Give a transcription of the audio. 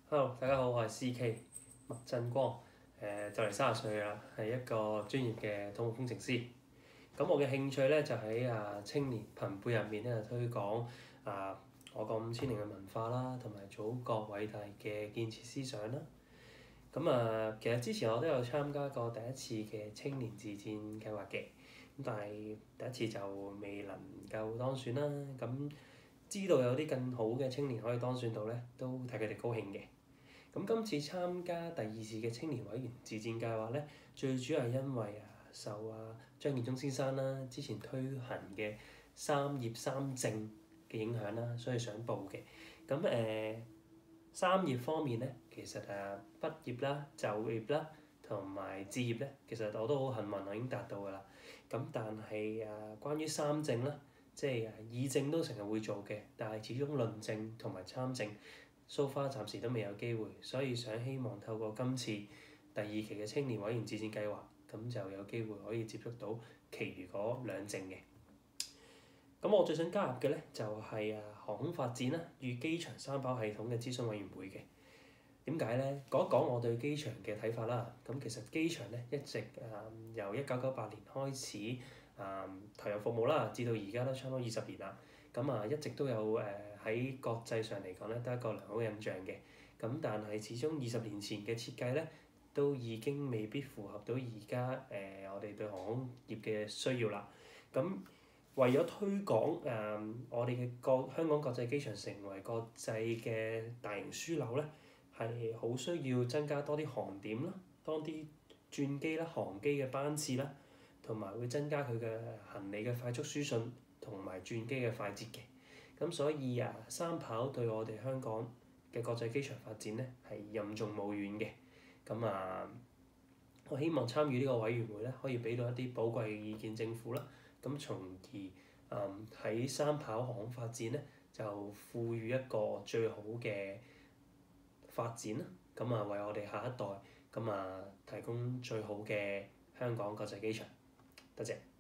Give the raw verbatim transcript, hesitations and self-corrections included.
Hello，大家好，我係 C K 麥振光，誒就嚟三十歲啦，係一個專業嘅土木工程師。咁我嘅興趣咧就喺啊青年朋輩入面咧推廣啊我國五千年嘅文化啦，同埋祖國偉大嘅建設思想啦。咁啊，其實之前我都有參加過第一次嘅青年自薦計劃嘅，咁但係第一次就未能夠當選啦。咁知道有啲更好嘅青年可以當選到咧，都替佢哋高興嘅。咁今次參加第二次嘅青年委員自薦計劃咧，最主要係因為啊受啊張建宗先生啦之前推行嘅三業三政嘅影響啦，所以想報嘅。咁誒、呃、三業方面咧，其實誒、啊、畢業啦、就業啦同埋置業咧，其實我都好幸運，我已經達到㗎啦。咁但係誒、啊、關於三政啦，即係誒議政都成日會做嘅，但係始終論政同埋參政，so far 暫時都未有機會，所以想希望透過今次第二期嘅青年委員自薦計劃，咁就有機會可以接觸到其餘嗰兩政嘅。咁我最想加入嘅咧就係、是、啊航空發展啦與機場三跑系統嘅諮詢委員會嘅。點解咧？講一講我對機場嘅睇法啦。咁其實機場咧一直誒、嗯、由一九九八年開始誒、嗯、投入服務啦，至到而家都差唔多二十年啦。咁啊一直都有誒喺、呃、國際上嚟講咧，都係一個良好嘅印象嘅。咁但係始終二十年前嘅設計咧，都已經未必符合到而家誒我哋對航空業嘅需要啦。咁為咗推廣誒、呃、我哋嘅國香港國際機場成為國際嘅大型樞紐咧，係好需要增加多啲航點啦，多啲轉機啦、航機嘅班次啦，同埋會增加佢嘅行李嘅快速輸送同埋轉機嘅快捷嘅。咁所以啊，三跑對我哋香港嘅國際機場發展咧係任重道遠嘅。咁啊，我希望參與呢個委員會咧，可以俾到一啲寶貴嘅意見政府啦。咁從而誒喺、嗯、三跑航空發展咧，就賦予一個最好嘅發展啦。咁啊，為我哋下一代咁啊提供最好嘅香港國際機場。多謝。